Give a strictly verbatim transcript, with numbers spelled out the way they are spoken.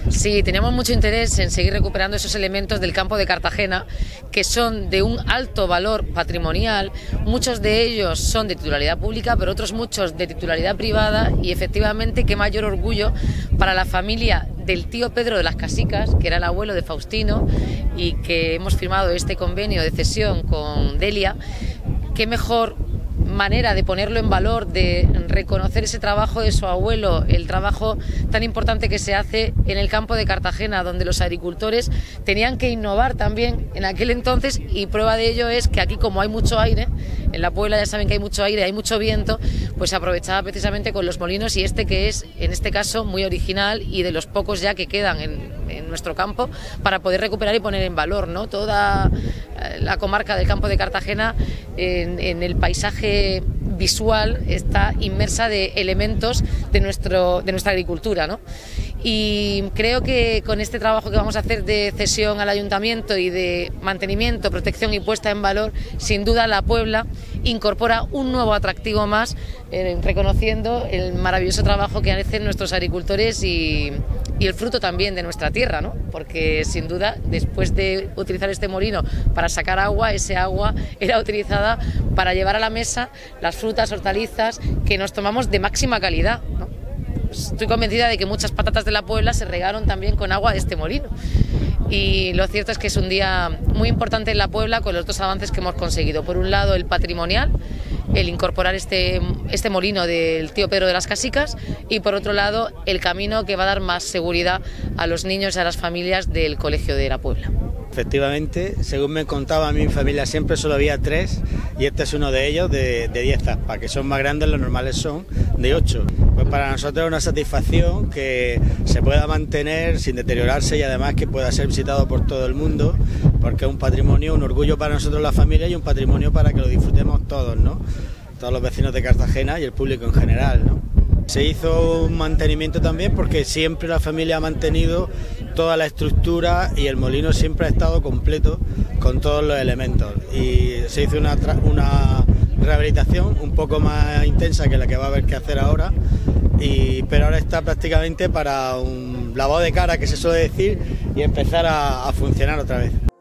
Sí, tenemos mucho interés en seguir recuperando esos elementos del campo de Cartagena que son de un alto valor patrimonial. Muchos de ellos son de titularidad pública, pero otros muchos de titularidad privada, y efectivamente qué mayor orgullo para la familia del tío Pedro de las Casicas, que era el abuelo de Faustino, y que hemos firmado este convenio de cesión con Delia. Qué mejor manera de ponerlo en valor, de reconocer ese trabajo de su abuelo, el trabajo tan importante que se hace en el campo de Cartagena, donde los agricultores tenían que innovar también en aquel entonces, y prueba de ello es que aquí, como hay mucho aire, en la Puebla ya saben que hay mucho aire, hay mucho viento, pues se aprovechaba precisamente con los molinos, y este que es, en este caso, muy original y de los pocos ya que quedan en, en nuestro campo, para poder recuperar y poner en valor, ¿no?, toda la comarca del campo de Cartagena. En, en el paisaje visual está inmersa de elementos de, nuestro, de nuestra agricultura, ¿no? Y creo que con este trabajo que vamos a hacer de cesión al ayuntamiento y de mantenimiento, protección y puesta en valor, sin duda la Puebla incorpora un nuevo atractivo más, eh, reconociendo el maravilloso trabajo que hacen nuestros agricultores y, y el fruto también de nuestra tierra, ¿no? Porque sin duda, después de utilizar este molino para sacar agua, ese agua era utilizada para llevar a la mesa las frutas, hortalizas que nos tomamos de máxima calidad, ¿no? Estoy convencida de que muchas patatas de la Puebla se regaron también con agua de este molino. Y lo cierto es que es un día muy importante en la Puebla, con los dos avances que hemos conseguido. Por un lado, el patrimonial, el incorporar este, este molino del tío Pedro de las Casicas, y por otro lado, el camino que va a dar más seguridad a los niños y a las familias del Colegio de la Puebla. Efectivamente, según me contaba mi familia, siempre solo había tres, y este es uno de ellos, de, de diez aspas, que son más grandes, los normales son de ocho. Pues para nosotros es una satisfacción que se pueda mantener sin deteriorarse, y además que pueda ser visitado por todo el mundo, porque es un patrimonio, un orgullo para nosotros la familia, y un patrimonio para que lo disfrutemos todos, ¿no?, todos los vecinos de Cartagena y el público en general, ¿no? Se hizo un mantenimiento también porque siempre la familia ha mantenido toda la estructura, y el molino siempre ha estado completo con todos los elementos, y se hizo una, una rehabilitación un poco más intensa que la que va a haber que hacer ahora, y, pero ahora está prácticamente para un lavado de cara, que se suele decir, y empezar a, a funcionar otra vez.